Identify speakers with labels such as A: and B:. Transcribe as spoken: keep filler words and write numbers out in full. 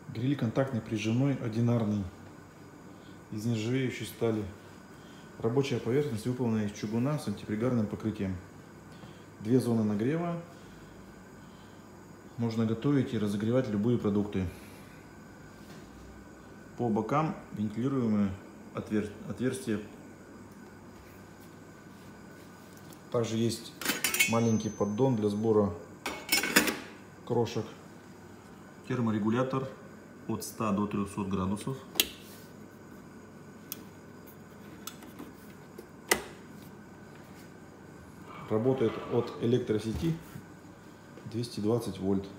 A: Гриль контактный прижимной, одинарный, из нержавеющей стали. Рабочая поверхность выполнена из чугуна с антипригарным покрытием. Две зоны нагрева. Можно готовить и разогревать любые продукты. По бокам вентилируемые отвер... отверстия. Также есть маленький поддон для сбора крошек. Терморегулятор от ста до трёхсот градусов. Работает от электросети двести двадцать вольт.